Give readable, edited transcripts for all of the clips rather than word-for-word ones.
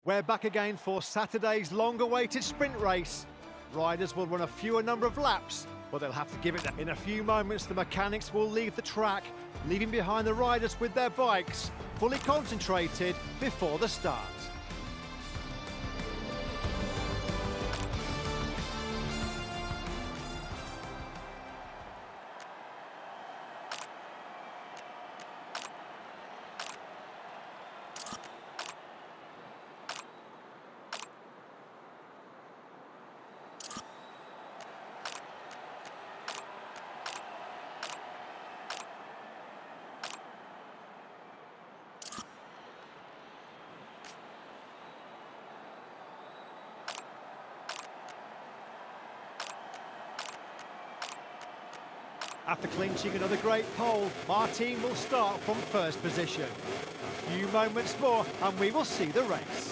We're back again for Saturday's long-awaited sprint race. Riders will run a fewer number of laps, but they'll have to give it in a few moments. The mechanics will leave the track, leaving behind the riders with their bikes, fully concentrated before the start. After clinching another great pole, our team will start from first position. A few moments more and we will see the race.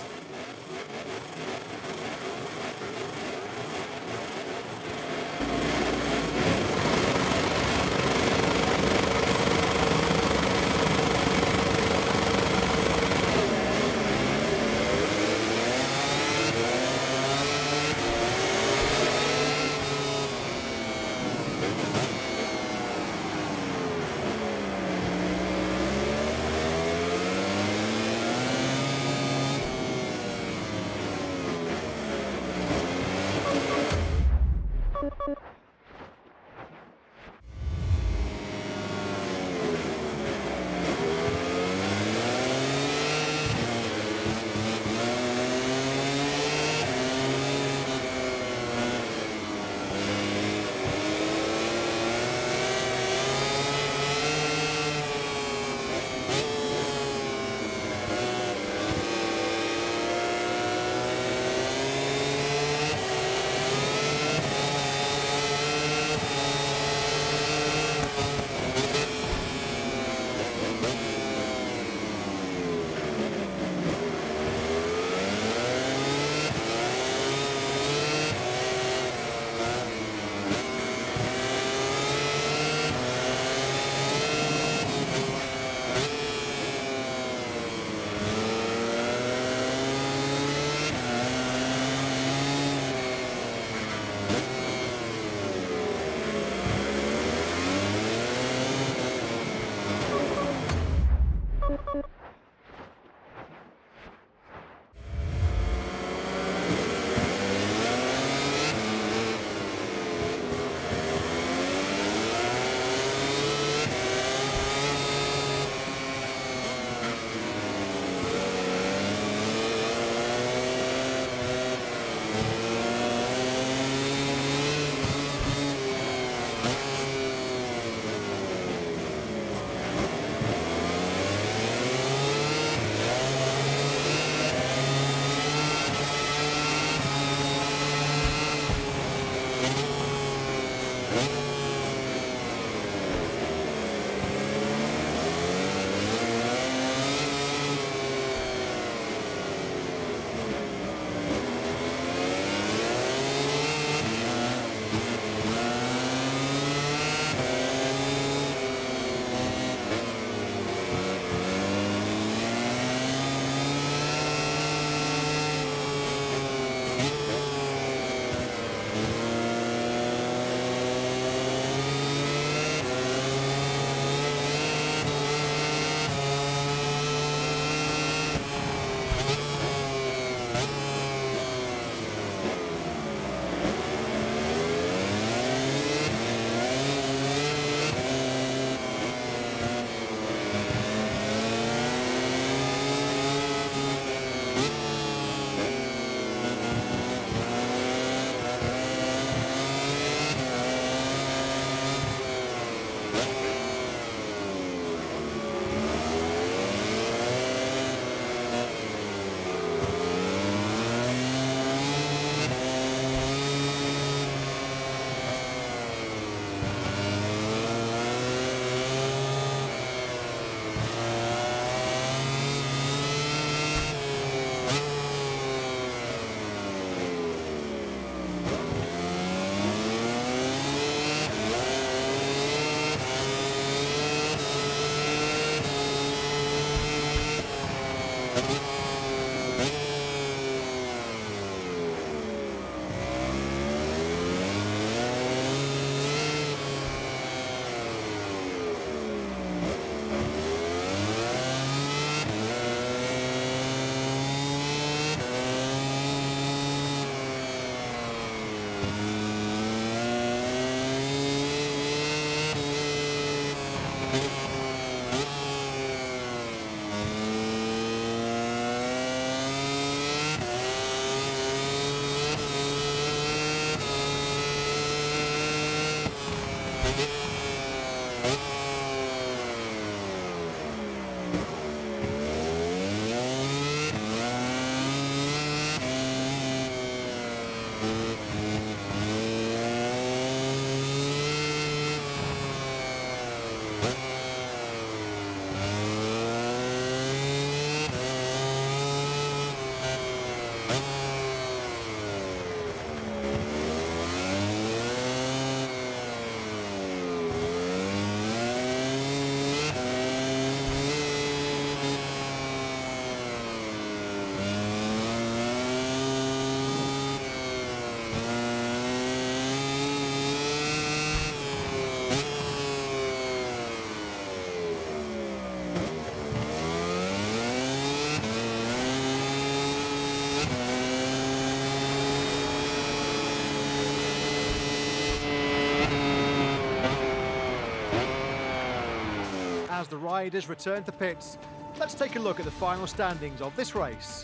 as the riders return to pits. Let's take a look at the final standings of this race.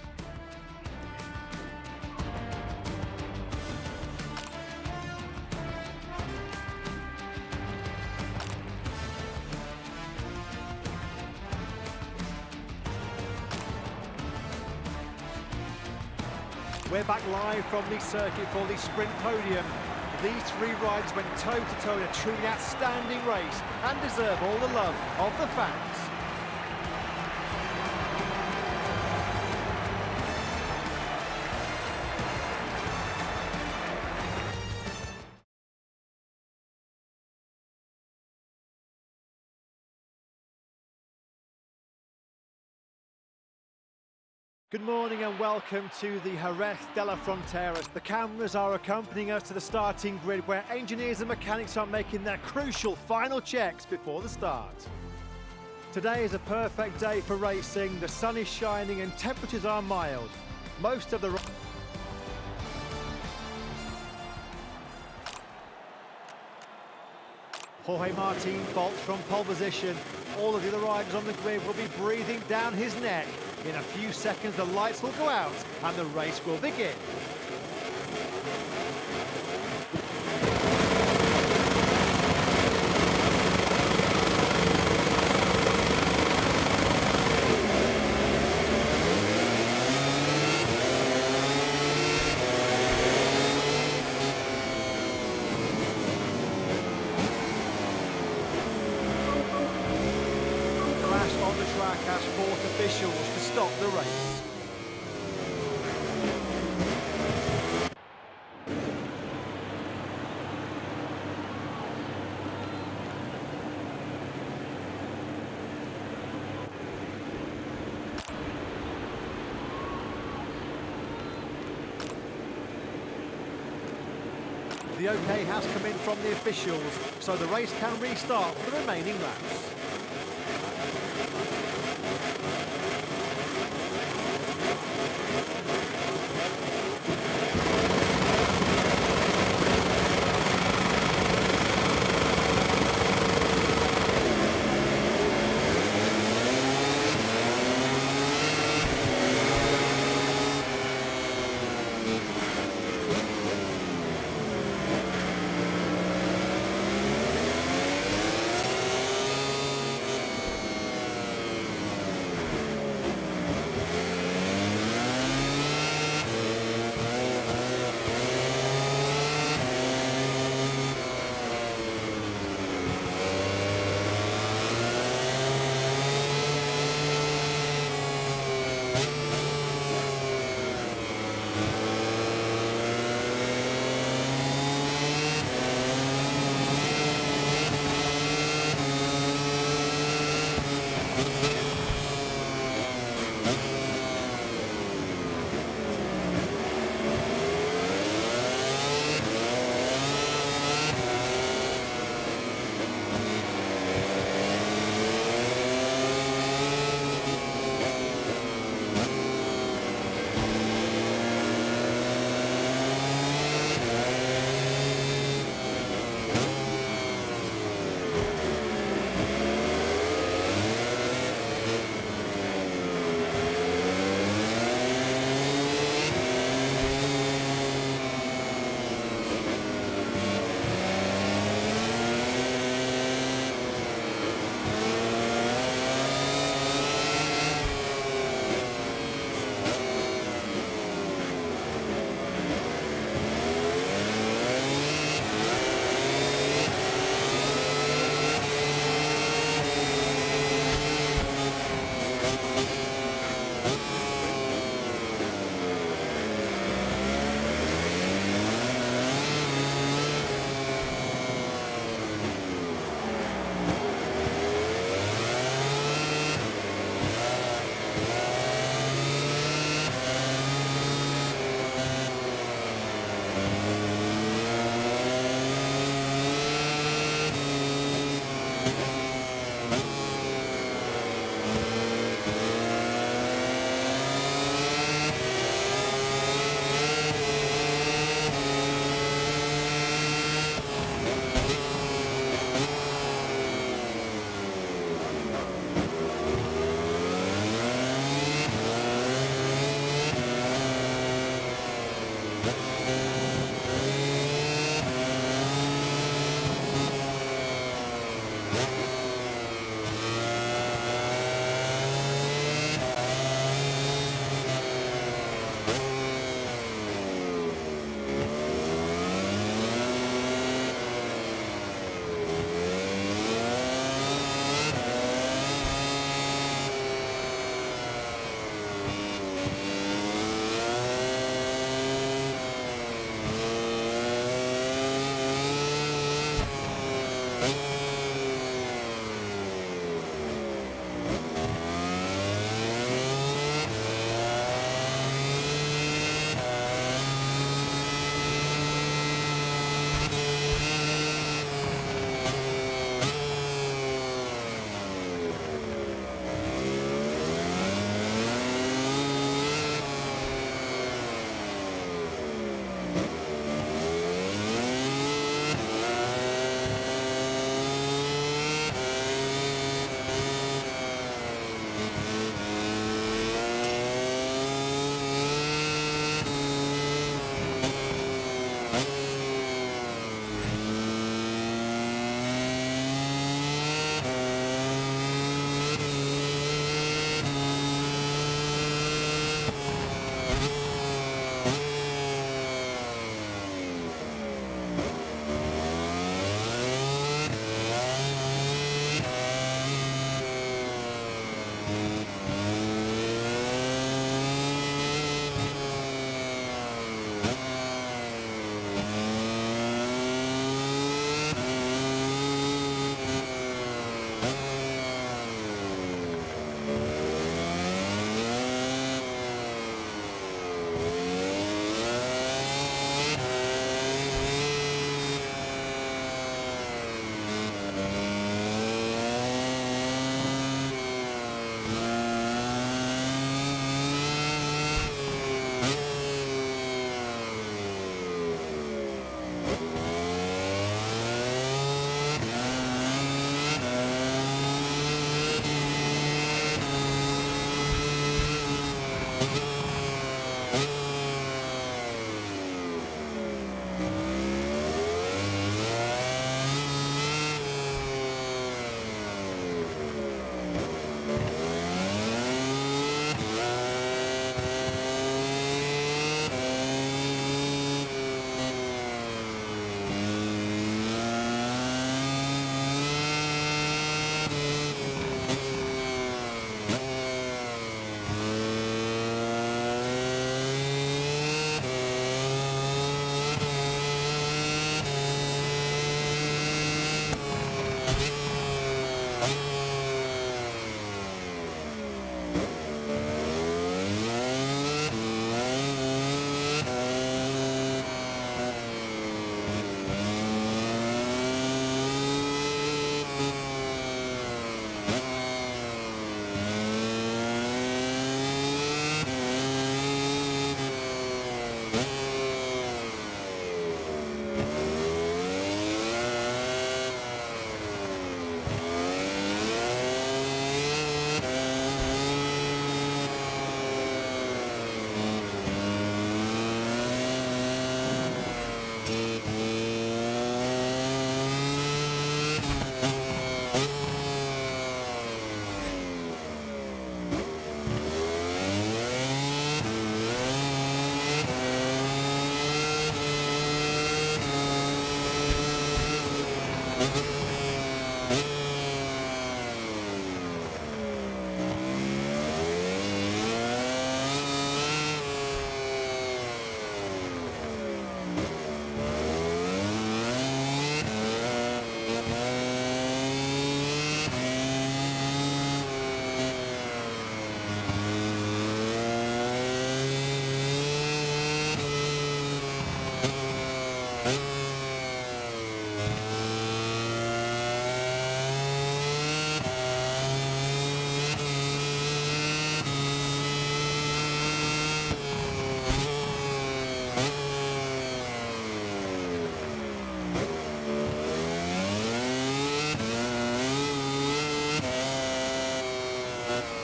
We're back live from the circuit for the sprint podium. These three riders went toe-to-toe in a truly outstanding race and deserve all the love of the fans. Good morning and welcome to the Jerez de la Frontera. The cameras are accompanying us to the starting grid where engineers and mechanics are making their crucial final checks before the start. Today is a perfect day for racing. The sun is shining and temperatures are mild. Most of the Jorge Martin bolts from pole position. All of the other riders on the grid will be breathing down his neck. In a few seconds, the lights will go out and the race will begin. On the track as fourth officials to stop the race. The OK has come in from the officials, so the race can restart for the remaining laps.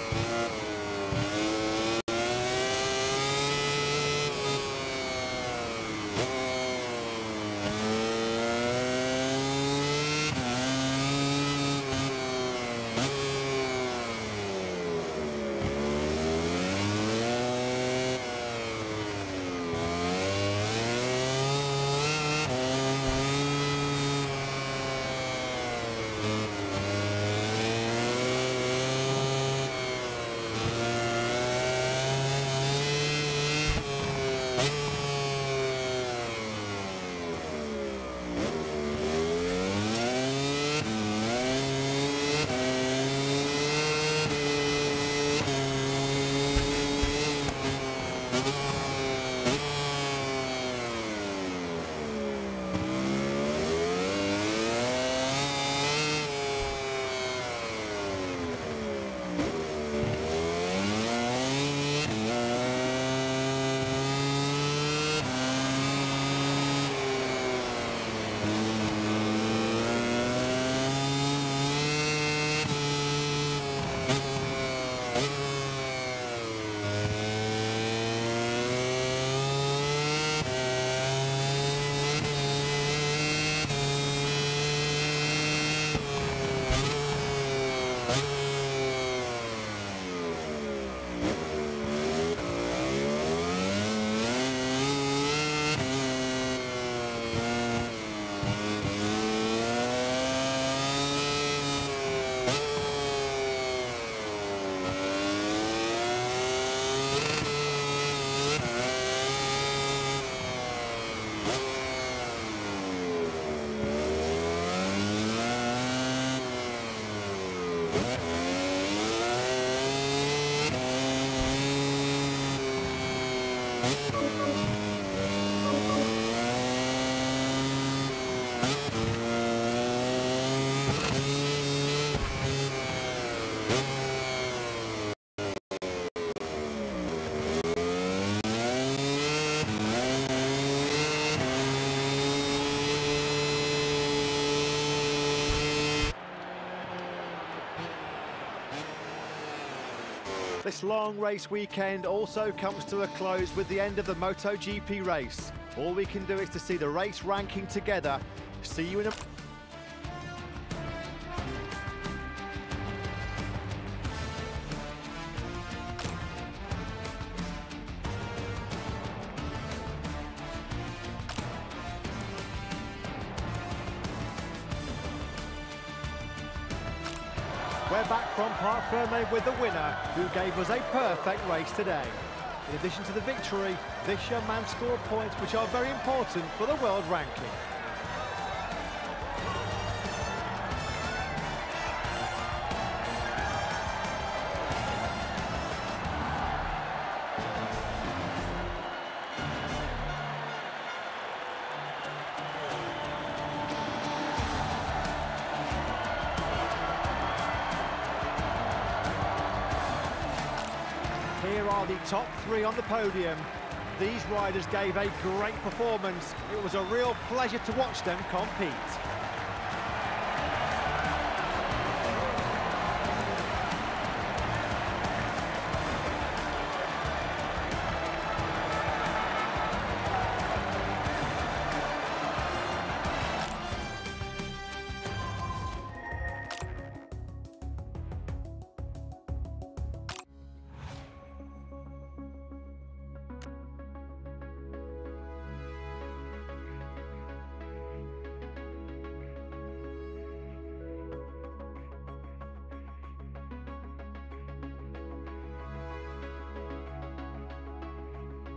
This long race weekend also comes to a close with the end of the MotoGP race. All we can do is to see the race ranking together. See you in a... We're back from Parc Ferme with the winner, who gave us a perfect race today. In addition to the victory, this young man scored points which are very important for the world ranking. Here are the top three on the podium. These riders gave a great performance. It was a real pleasure to watch them compete.